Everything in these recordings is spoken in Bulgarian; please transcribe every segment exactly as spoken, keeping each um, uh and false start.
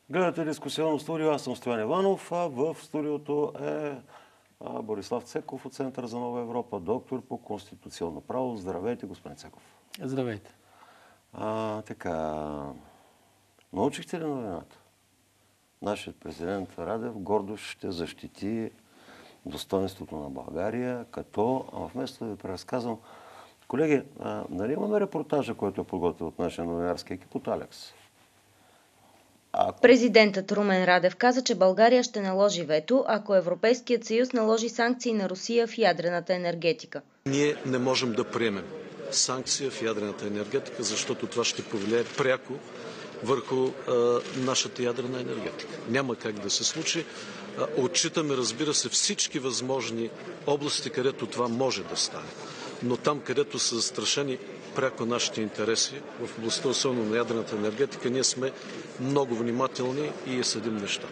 Гледате дискусионно студио, аз съм Стоян Иванов, а в студиото е Борислав Цеков от Център за нова Европа, доктор по конституционно право. Здравейте, господин Цеков. Здравейте. А, така, научихте ли новината? Нашият президент Радев гордо ще защити достоинството на България, като, вместо да ви преразказвам, колеги, а, нали имаме репортажа, който е подготвил от нашия новинарски екип от Алекс? Ако... Президентът Румен Радев каза, че България ще наложи вето, ако Европейският съюз наложи санкции на Русия в ядрената енергетика. Ние не можем да приемем санкция в ядрената енергетика, защото това ще повлияе пряко върху а, нашата ядрена енергетика. Няма как да се случи. А, отчитаме, разбира се, всички възможни области, където това може да стане. Но там, където са застрашени пряко нашите интереси, в областта особено на ядрената енергетика, ние сме много внимателни и съдим нещата.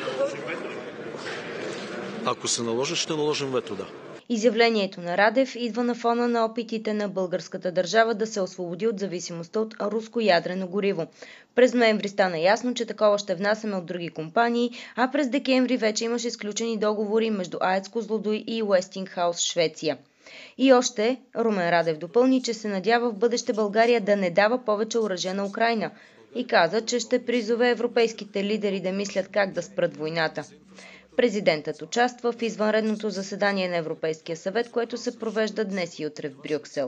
Ако се наложи, ще наложим вето, да. Изявлението на Радев идва на фона на опитите на българската държава да се освободи от зависимостта от руско ядрено гориво. През ноември стана ясно, че такова ще внасяме от други компании, а през декември вече имаше изключени договори между АЕЦ Козлодуй и Уестингхаус, Швеция. И още Румен Радев допълни, че се надява в бъдеще България да не дава повече оръжие на Украйна и каза, че ще призове европейските лидери да мислят как да спрат войната. Президентът участва в извънредното заседание на Европейския съвет, което се провежда днес и утре в Брюксел.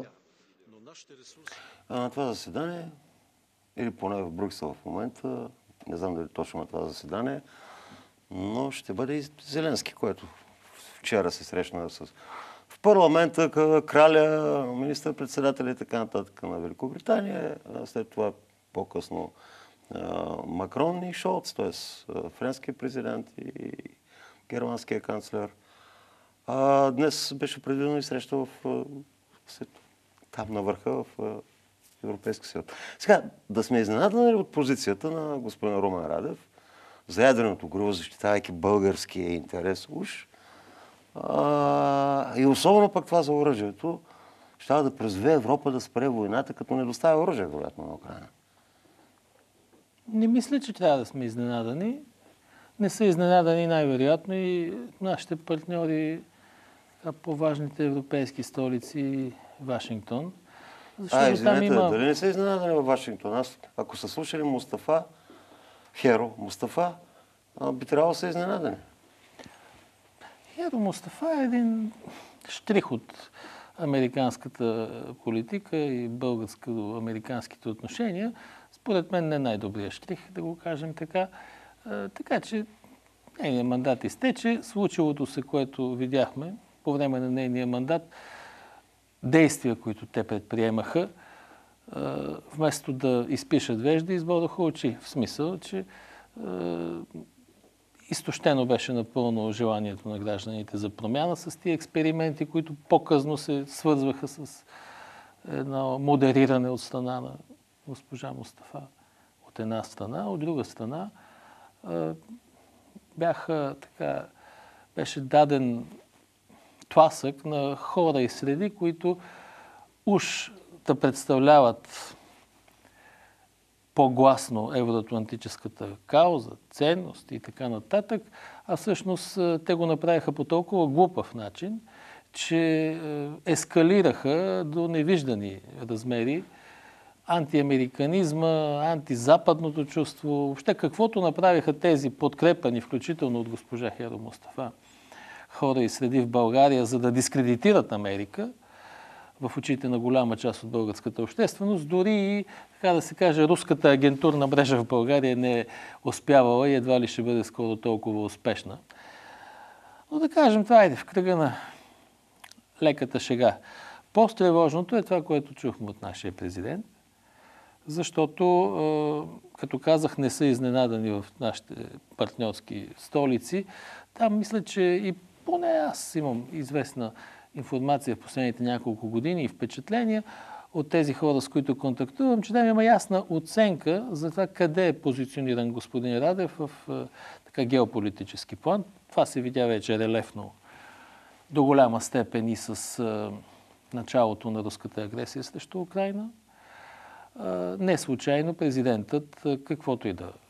А на това заседание, или поне в Брюксел в момента, не знам дали точно на това заседание, но ще бъде и Зеленски, който вчера се срещна с... в парламента, краля, министър-председателя и така нататък на Великобритания, след това по-късно Макрон и Шолц, т.е. френския президент и германския канцлер. А, днес беше предвидено и среща в, там на върха в Европейския съюз. Сега, да сме изненадани от позицията на господин Румен Радев за ядреното гориво, защитавайки българския интерес уж, а, и особено пък това за оръжието, ще да призове Европа да спре войната, като не доставя оръжие, вероятно, на Украйна. Не мисля, че трябва да сме изненадани. Не са изненадани най-вероятно и нашите партньори по важните европейски столици Вашингтон. Защото а, извинете, там има... дали не са изненадани във Вашингтон? Аз, ако са слушали Мустафа, Херо Мустафа, би трябвало да са изненадани. Херо Мустафа е един штрих от американската политика и българско-американските отношения. Според мен не най-добрият штрих, да го кажем така. Така че нейният мандат изтече. Случилото се, което видяхме по време на нейния мандат, действия, които те предприемаха, вместо да изпишат вежди, избодоха очи. В смисъл, че изтощено беше напълно желанието на гражданите за промяна с тия експерименти, които по-късно се свързваха с едно модериране от страна на госпожа Мустафа от една страна, от друга страна бяха, така, беше даден тласък на хора и среди, които уж да представляват по-гласно евроатлантическата кауза, ценност и така нататък, а всъщност те го направиха по толкова глупав начин, че ескалираха до невиждани размери антиамериканизма, антизападното чувство, въобще каквото направиха тези подкрепани, включително от госпожа Херо Мустафа, хора и среди в България, за да дискредитират Америка в очите на голяма част от българската общественост, дори и, така да се каже, руската агентурна мрежа в България не е успявала и едва ли ще бъде скоро толкова успешна. Но да кажем, това е в кръга на леката шега. По-тревожното е това, което чухме от нашия президент, защото, като казах, не са изненадани в нашите партньорски столици. Там мисля, че и поне аз имам известна информация в последните няколко години и впечатления от тези хора, с които контактувам, че там има ясна оценка за това къде е позициониран господин Радев в така геополитически план. Това се видя вече релефно до голяма степен и с началото на руската агресия срещу Украйна. Не случайно президентът, каквото и да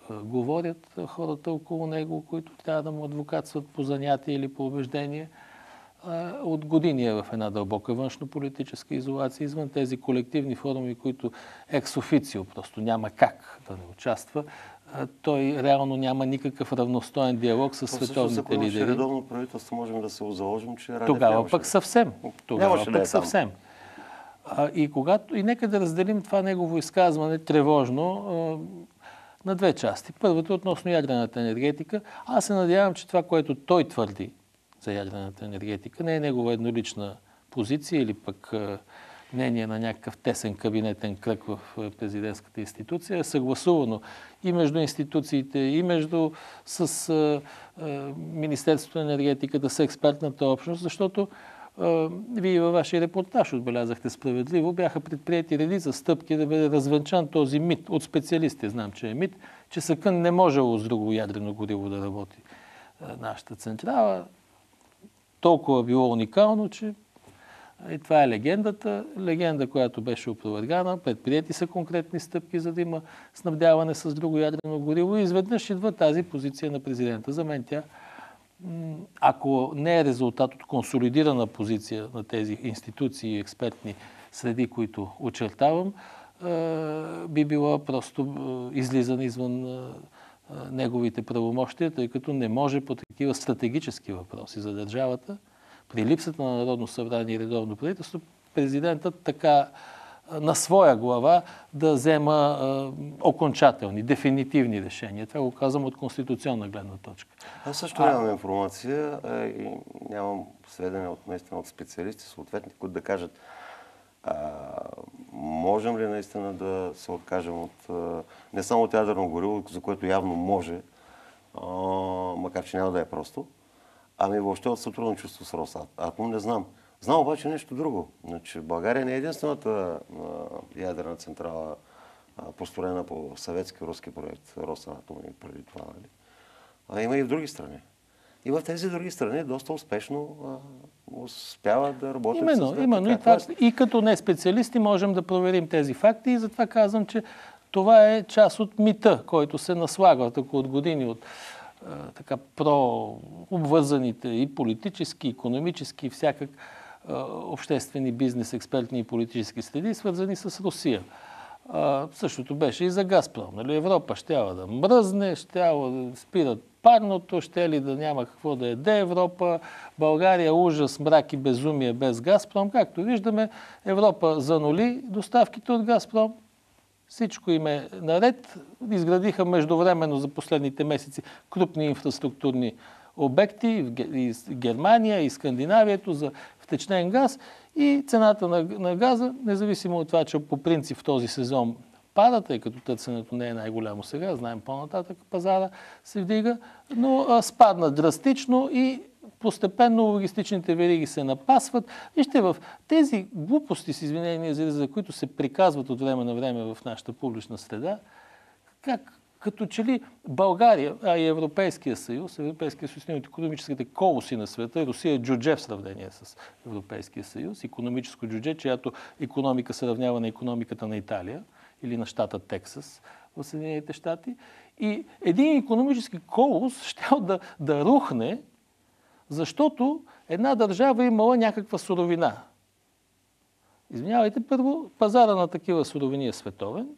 говорят хората около него, които трябва да му адвокатстват по занятие или по убеждение. От години е в една дълбока външно-политическа изолация, извън тези колективни форуми, които екс-официо просто няма как да не участва. Той реално няма никакъв равностоен диалог с световните лидери. Ако имаше редовно правителство, можем да се заложим, че Радев Тогава нямаше пък да... съвсем. Тогава Нямаше пък да е съвсем. А, и, когато, и нека да разделим това негово изказване тревожно а, на две части. Първото относно ядрената енергетика. Аз се надявам, че това, което той твърди за ядрената енергетика, не е негова еднолична позиция или пък а, мнение на някакъв тесен кабинетен кръг в президентската институция, е съгласувано и между институциите, и между с а, а, Министерството на енергетиката, с експертната общност, защото а, вие във вашия репортаж отбелязахте справедливо, бяха предприяти редица стъпки да бъде развенчан този мит от специалисти, знам, че е мит, че Сакън не можело с друго ядрено гориво да работи а, нашата централа. Толкова било уникално, че и това е легендата. Легенда, която беше опровергана. Предприети са конкретни стъпки, за да има снабдяване с друго ядрено гориво. И изведнъж идва тази позиция на президента. За мен тя, ако не е резултат от консолидирана позиция на тези институции и експертни среди, които очертавам, би била просто излизане извън неговите правомощия, тъй като не може по такива стратегически въпроси за държавата, при липсата на Народно събрание и редовно правителство, президентът така на своя глава да взема а, окончателни, дефинитивни решения. Това го казвам от конституционна гледна точка. Аз също а... нямам информация а, и нямам сведения от, наистина, от специалисти, съответни, които да кажат а, можем ли наистина да се откажем от а, не само от ядрено гориво, за което явно може, а, макар че няма да е просто, ами въобще от сътрудничество с Росатом, не знам. Знам обаче нещо друго. Значи, България не е единствената а, ядрена централа, а, построена по съветски руски проект Росатом и преди това. Нали? А има и в други страни. И в тези други страни доста успешно а, успяват да работят именно, с именно. И, това, и като не специалисти можем да проверим тези факти и затова казвам, че това е част от мита, който се наслагва така от години от така прообвързаните и политически, икономически, всякак обществени, бизнес, експертни и политически среди, свързани с Русия. А, същото беше и за Газпром. Нали? Европа щяла да мръзне, щяла да спират парното, ще ли да няма какво да еде Европа. България ужас, мрак и безумие без Газпром. Както виждаме, Европа занули доставките от Газпром. Всичко им е наред. Изградиха междувременно за последните месеци крупни инфраструктурни обекти и Германия, и Скандинавието за втечнен газ. И цената на, на газа, независимо от това, че по принцип в този сезон пада, тъй като търсенето не е най-голямо сега, знаем по-нататък пазара се вдига, но а, спадна драстично и постепенно логистичните вериги се напасват. Вижте, в тези глупости, с извинение за, за които се приказват от време на време в нашата публична среда, как като че ли България, а и Европейския съюз, Европейския съюз е от икономическите колоси на света, Русия е джудже в сравнение с Европейския съюз, икономическо джудже, чиято икономика се равнява на икономиката на Италия или на щата Тексас в Съединените щати. И един икономически колос ще да, да рухне, защото една държава имала някаква суровина. Извинявайте, първо, пазара на такива суровини е световен.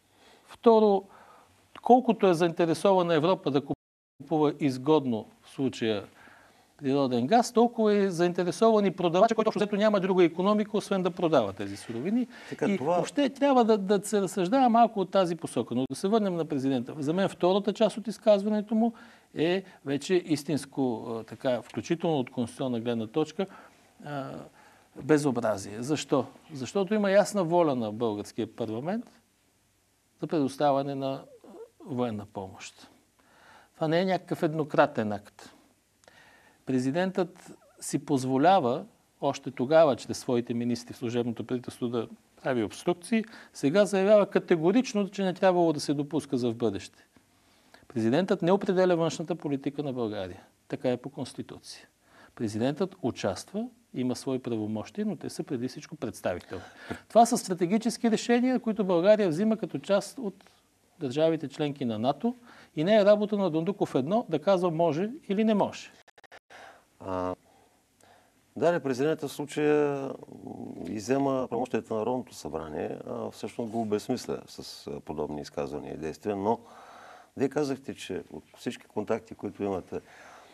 Второ, колкото е заинтересована Европа да купува изгодно в случая природен газ, толкова е заинтересован и продавача, който общо няма друга икономика, освен да продава тези суровини. Така, и това... въобще трябва да, да се разсъждава малко от тази посока. Но да се върнем на президента. За мен втората част от изказването му е вече истинско, така, включително от конституционна гледна точка, безобразие. Защо? Защото има ясна воля на българския парламент за предоставяне на военна помощ. Това не е някакъв еднократен акт. Президентът си позволява още тогава, чрез своите министри в служебното правителство да прави обструкции, сега заявява категорично, че не трябвало да се допуска за в бъдеще. Президентът не определя външната политика на България. Така е по Конституция. Президентът участва, има свои правомощи, но те са преди всичко представителни. Това са стратегически решения, които България взима като част от държавите членки на НАТО и не е работа на Дондуков едно да казва може или не може. А, да, президентът в случая иззема правомощията на Народното събрание, а всъщност го обезсмисля с подобни изказвания и действия, но вие казахте, че от всички контакти, които имате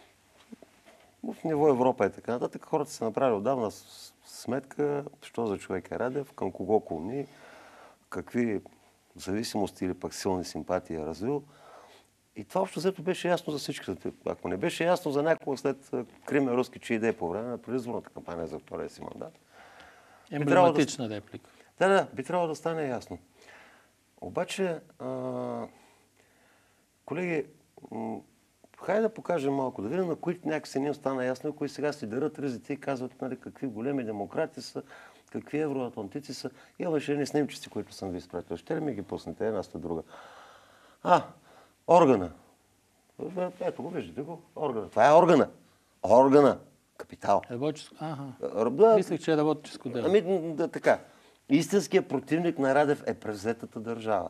в ниво Европа и така нататък, хората са направили отдавна сметка, що за човек е Радев, към кого клони, какви зависимости или пък силни симпатии е развил. И това общо взето беше ясно за всички. Ако не беше ясно за някого след Крим е руски, че идея по време на предизборната кампания за втория си мандат. Емблематична да... реплика. Да, да, би трябвало да стане ясно. Обаче, а... колеги, м... хайде да покажем малко, да видим на кои някакси не стана ясно, кои сега си дърят ризите и казват, нали, какви големи демократи са, какви евроатлантици са. Имаше едни снимчици, които съм ви изпратил. Ще ли ми ги пуснете една след друга? А, органа. Ето го, виждате го. Органа. Това е органа. Органа. Капитал. Работческо. Ага. Да, мислех, че е работческо дело. Ами, да, така. Истинският противник на Радев е превзетата държава.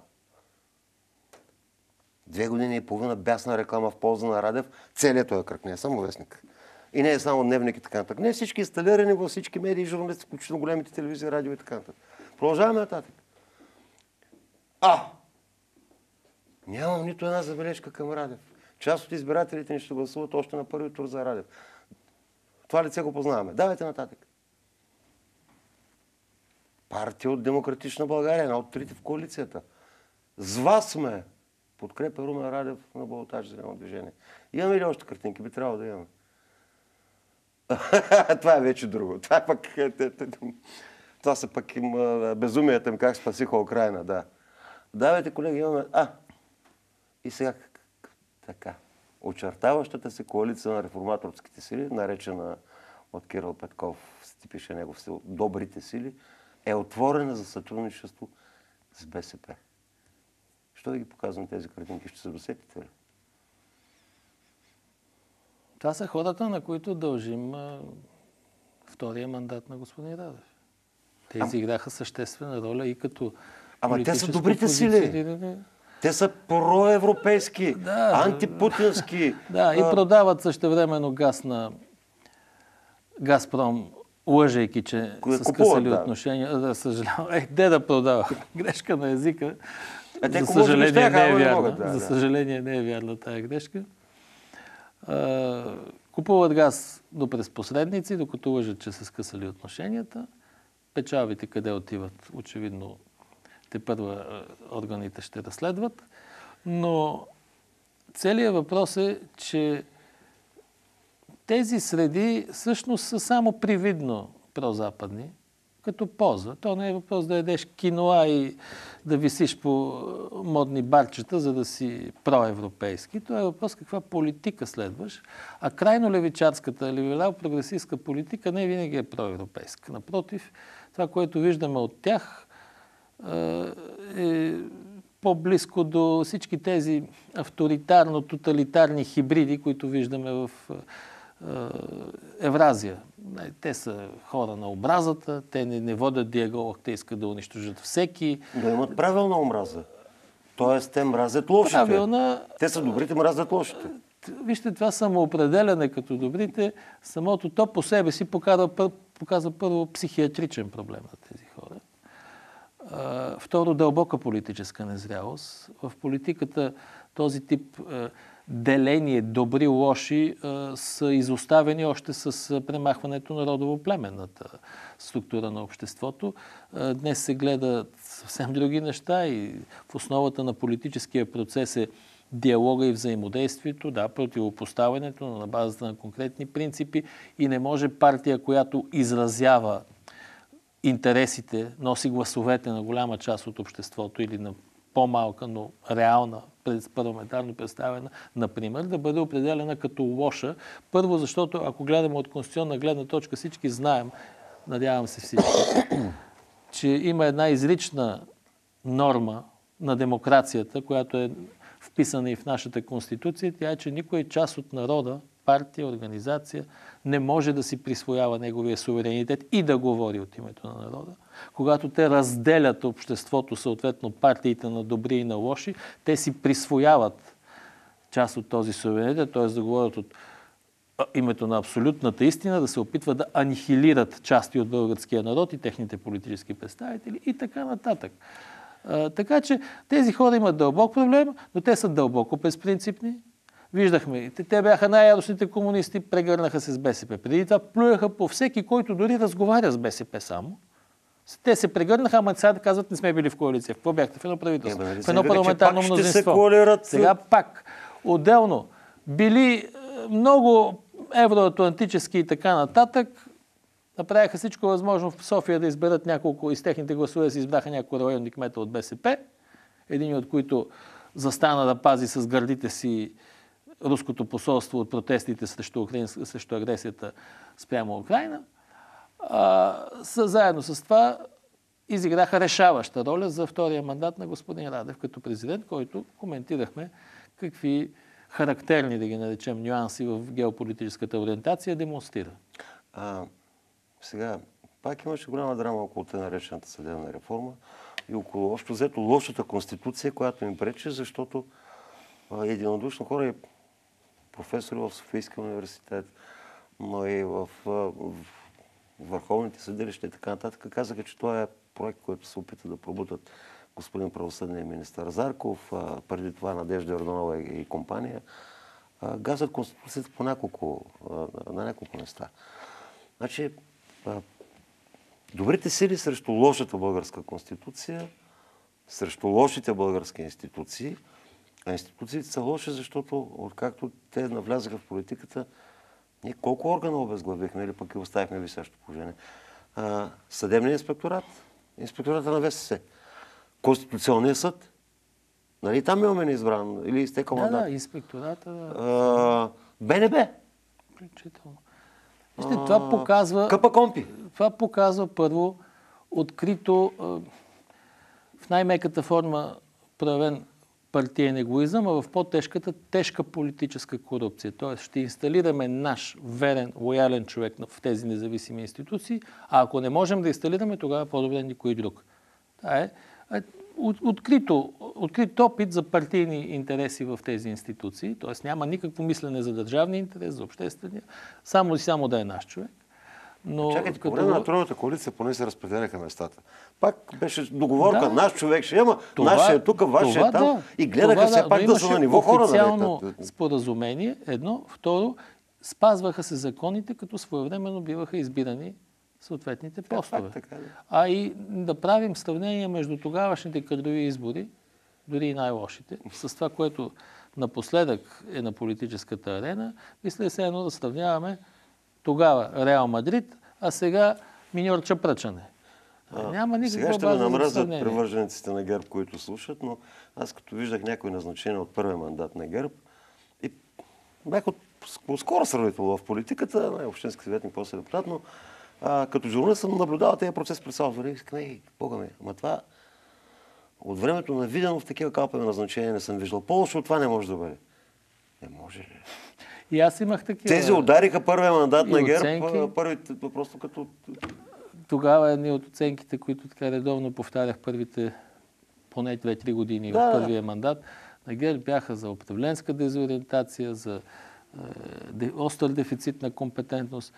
Две години и половина бясна реклама в полза на Радев. Целият този кръг не е само вестник. И не е само дневник и така нататък. Не всички инсталирани във всички медии, журналисти, включително големите телевизии, радио и така нататък. Продължаваме нататък. А! Нямам нито една забележка към Радев. Част от избирателите ни ще гласуват още на първи тур за Радев. Това лице го познаваме. Давайте нататък. Партия от Демократична България, една от трите в коалицията. С вас сме. Подкрепя Румен Радев на балотаж за едно движение. Имаме ли още картинки? Би трябвало да имаме. Това е вече друго. Това, е пък, това са пък безумията им как спасиха Украйна. Да. Давайте, колеги, имаме... А! И сега така. Очертаващата се коалиция на реформаторските сили, наречена от Кирил Петков, си пише негов стил, добрите сили, е отворена за сътрудничество с БСП. Що да ги показвам тези картинки? Ще се досетите ли? Това са хората, на които дължим а, втория мандат на господин Радев. Те изиграха съществена роля и като Ама те са добрите сили. Те са проевропейски, да, антипутински. Да, и продават същевременно газ на Газпром, лъжейки, че са скъсали да. отношения. Да, съжалявам. Е, де да продава? Грешка на езика. А те, За съжаление не е вярна. Могат, да, За да. съжаление не е вярна тая грешка. А, купуват газ до през посредници, докато лъжат, че са скъсали отношенията. Печалбите къде отиват? Очевидно те първа органите ще разследват. Но целият въпрос е, че тези среди всъщност са само привидно прозападни, като поза. То не е въпрос да ядеш киноа и да висиш по модни барчета, за да си проевропейски. То е въпрос каква политика следваш. А крайно левичарската, либерал-прогресистка политика не винаги е проевропейска. Напротив, това, което виждаме от тях, е по-близко до всички тези авторитарно-тоталитарни хибриди, които виждаме в Евразия. Те са хора на омразата, те не, не водят диалог, те искат да унищожат всеки. Да имат правилна омраза. Тоест, те мразят лошите. Правилна... Те са добрите, мразят лошите. Вижте, това самоопределяне като добрите, самото то по себе си показва, показва първо психиатричен проблем на тези хора. Второ, дълбока политическа незрялост. В политиката този тип деление добри-лоши са изоставени още с премахването на родово-племенната структура на обществото. Днес се гледат съвсем други неща и в основата на политическия процес е диалога и взаимодействието, да, противопоставянето на базата на конкретни принципи и не може партия, която изразява интересите, носи гласовете на голяма част от обществото или на по-малка, но реална, парламентарно представена, например, да бъде определена като лоша. Първо, защото ако гледаме от конституционна гледна точка, всички знаем, надявам се всички, че има една изрична норма на демокрацията, която е вписана и в нашата конституция. Тя е, че никой част от народа партия, организация не може да си присвоява неговия суверенитет и да говори от името на народа. Когато те разделят обществото, съответно партиите на добри и на лоши, те си присвояват част от този суверенитет, т.е. да говорят от името на абсолютната истина, да се опитват да анихилират части от българския народ и техните политически представители и така нататък. А, така че тези хора имат дълбок проблем, но те са дълбоко безпринципни. Виждахме, те бяха най-яростните комунисти, прегърнаха се с БСП. Преди това плюяха по всеки, който дори разговаря с БСП само. Те се прегърнаха, ама сега да казват, не сме били в коалиция. В какво бяхте? В едно правителство. Е, в едно парламентарно мнозинство. Сега пак. Отделно. Били много евроатлантически и така нататък. Направиха всичко възможно в София да изберат няколко, из техните гласове си избраха няколко районни кмета от БСП. Един от които застана да пази с гърдите си руското посолство от протестите срещу, Украин, срещу агресията спрямо Украйна. А, с, заедно с това изиграха решаваща роля за втория мандат на господин Радев като президент, който коментирахме какви характерни, да ги наречем, нюанси в геополитическата ориентация демонстрира. А, сега, пак имаше голяма драма около те наречената съдебна реформа и около общо взето лошата конституция, която им пречи, защото а, единодушно хора и професори в Софийския университет, но и в, в, в върховните съдилища и така нататък, казаха, че това е проект, който се опита да пробутат господин правосъдния министър Зарков, а, преди това Надежда Йорданова и, и компания, а, газят конституцията по няколко, а, на няколко места. Значи, а, добрите сили срещу лошата българска конституция, срещу лошите български институции, а институциите са лоши, защото откакто те навлязаха в политиката, ние колко органа обезглавихме или пък и оставихме висящо положение. А, съдебния инспекторат, инспектората на ВСС, Конституционния съд, нали там имаме неизбран или изтекал да, мандат? Да, инспектората. А, БНБ. Включително. Вижте, това показва... КПКОНПИ. Това показва първо открито в най-меката форма проявен партиен егоизъм, а в по-тежката тежка политическа корупция. Тоест ще инсталираме наш верен, лоялен човек в тези независими институции, а ако не можем да инсталираме, тогава по-добре никой друг. Това е открито, открит опит за партийни интереси в тези институции, т.е. няма никакво мислене за държавния интерес, за обществения, само и само да е наш човек. Но чакайте, като... по време на тройната коалиция поне се разпределяха местата. Пак беше договорка, да, наш човек ще има, нашия е тук, вашия е там. Да, и гледаха това, все да, пак да са на ниво хора. официално споразумение, едно. Второ, спазваха се законите, като своевременно биваха избирани съответните постове. Така, да. А и да правим сравнение между тогавашните кадрови избори, дори и най-лошите, с това, което напоследък е на политическата арена, мисля се едно да сравняваме тогава Реал Мадрид, а сега миньор Чапръчане. А, Няма никаква сега ще ме намръзват за привържениците на ГЕРБ, които слушат, но аз като виждах някои назначения от първия мандат на ГЕРБ и бях от скоро сравнително в политиката, общински съветник, после депутат, но а, като журналист съм наблюдавал тези процес през цялото време и искам, ей, бога ми, ама това от времето на Виденов такива калпави назначения не съм виждал. По-лошо от това не може да бъде. Не може ли? И аз имах такива... Тези удариха първия мандат на ГЕРБ, оценки. първите, просто като... Тогава едни от оценките, които така редовно повтарях първите поне две-три години да, от първия мандат, на ГЕРБ бяха за управленска дезориентация, за е, остър дефицит на компетентност.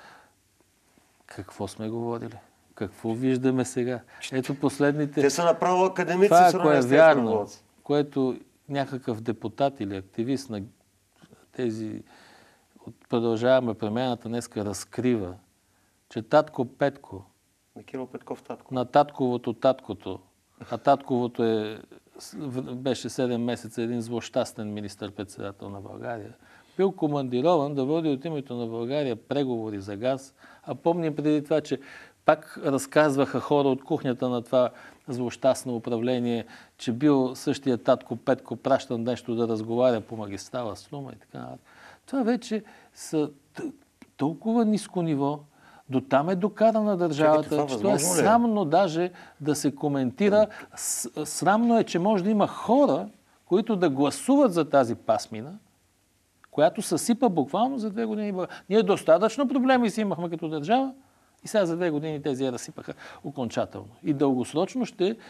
Какво сме говорили? Какво виждаме сега? Ето последните... Те са направо академици. Това, ако е вярно, което някакъв депутат или активист на тези продължаваме промяната днеска разкрива, че татко Петко на Кирил Петков татко. На татковото таткото, а татковото е, беше седем месеца един злощастен министър-председател на България, бил командирован да води от името на България преговори за газ, а помним преди това, че пак разказваха хора от кухнята на това злощастно управление, че бил същия татко Петко пращан нещо да разговаря по магистрала Струма и така. Това вече са толкова ниско ниво, до там е докарана държавата, Чакайте, че това е срамно даже да се коментира. Срамно е, че може да има хора, които да гласуват за тази пасмина, която съсипа буквално за две години. Ние достатъчно проблеми си имахме като държава и сега за две години тези я разсипаха окончателно. И дългосрочно ще е,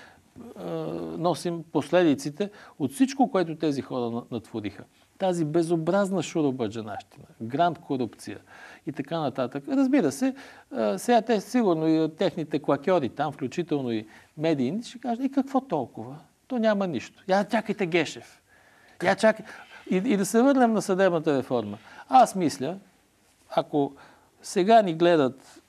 носим последиците от всичко, което тези хора натвориха. Тази безобразна шуробаджанащина, гранд корупция и така нататък. Разбира се, сега те сигурно и техните клакьори там, включително и медийни, ще кажат, и какво толкова? То няма нищо. Я чакайте Гешев. Я чакай... И, и да се върнем на съдебната реформа. Аз мисля, ако сега ни гледат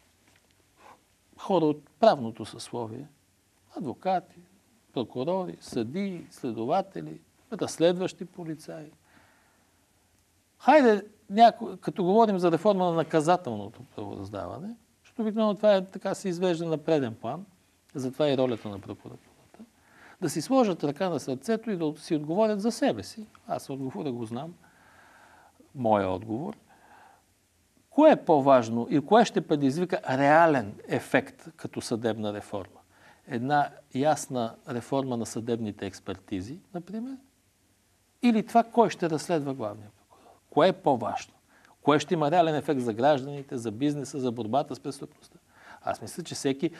хора от правното съсловие, адвокати, прокурори, съдии, следователи, разследващи полицаи, хайде, няко... като говорим за реформа на наказателното правораздаване, защото обикновено това е, така се извежда на преден план, затова и ролята на прокуратурата, да си сложат ръка на сърцето и да си отговорят за себе си. Аз отговора го знам, моя отговор. Кое е по-важно и кое ще предизвика реален ефект като съдебна реформа? Една ясна реформа на съдебните експертизи, например, или това кой ще разследва главния прокурор? Кое е по-важно? Кое ще има реален ефект за гражданите, за бизнеса, за борбата с престъпността? Аз мисля, че всеки,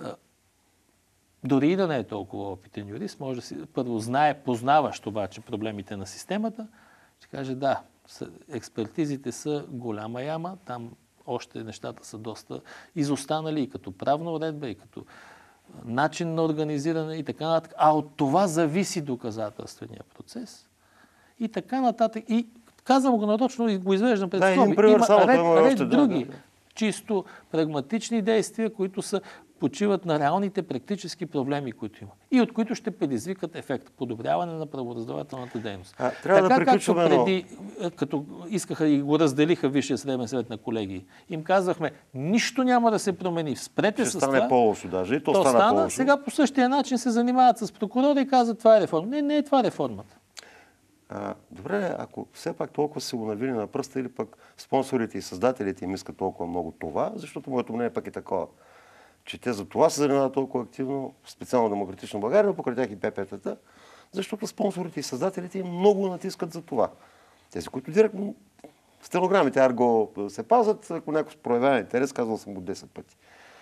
дори и да не е толкова опитен юрист, може да си първо знае, познаващ обаче проблемите на системата, ще каже да, експертизите са голяма яма, там още нещата са доста изостанали и като правна уредба, и като начин на организиране и така нататък. А от това зависи доказателствения процес. И така нататък. И казвам го нарочно и го извеждам пред скоби. Да, има само, ред, има ред още, други, да, да. чисто прагматични действия, които са почиват на реалните практически проблеми, които има. И от които ще предизвикат ефект. Подобряване на правораздавателната дейност. А, трябва така да приключваме, както преди, като искаха и го разделиха Висшия съдебен съвет на колеги, им казахме, нищо няма да се промени. Спрете ще с стане това. по-лошо даже. И то, То стана, стана. по-лошо. Сега по същия начин се занимават с прокурора и казват, това е реформа. Не, не е това реформата. А, добре, ако все пак толкова се го навили на пръста или пък спонсорите и създателите им искат толкова много това, защото моето мнение пък е такова, че те за това се занимават толкова активно, специално Демократична България, но покрай тях и ПП-тата, защото спонсорите и създателите им много натискат за това. Тези, които директно стенограмите арго се пазят, ако някой проявява интерес, казвал съм го десет пъти.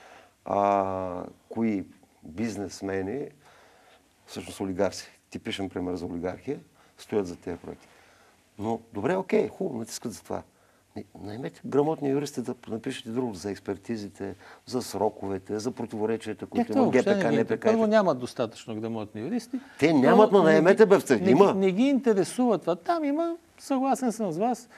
А, кои бизнесмени, всъщност олигарси, типичен пример за олигархия, стоят за тези проекти. Но добре, окей, хубаво, натискат за това. Наймете грамотни юристи да напишете друго за експертизите, за сроковете, за противоречията, които има ГПК, НПК. Първо нямат достатъчно грамотни юристи. Те нямат, но наемете бе в тях. Не, Има. не, не ги интересува това. Там има, съгласен съм с вас,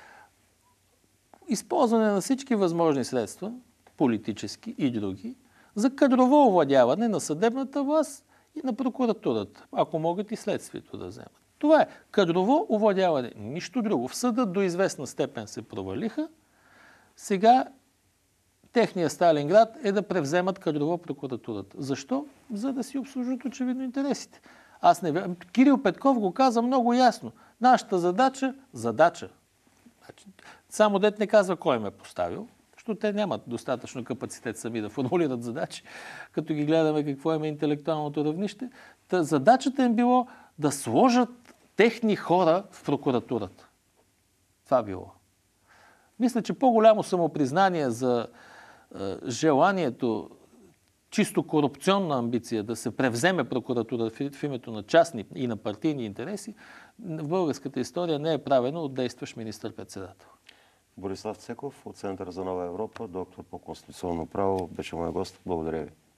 използване на всички възможни средства, политически и други, за кадрово овладяване на съдебната власт и на прокуратурата, ако могат и следствието да вземат. Това е кадрово овладяване. Нищо друго. В съда до известна степен се провалиха. Сега техния Сталинград е да превземат кадрово прокуратурата. Защо? За да си обслужват очевидно интересите. Аз не вярвам. Кирил Петков го каза много ясно. Нашата задача, задача. Значи, само дет не казва кой ме е поставил, защото те нямат достатъчно капацитет сами да формулират задачи, като ги гледаме какво е интелектуалното равнище. Та задачата им било да сложат техни хора в прокуратурата. Това било. Мисля, че по-голямо самопризнание за е, желанието, чисто корупционна амбиция да се превземе прокуратура в, в името на частни и на партийни интереси, в българската история не е правено от действащ министър-председател. Борислав Цеков от Центъра за нова Европа, доктор по конституционно право, беше мой гост. Благодаря ви.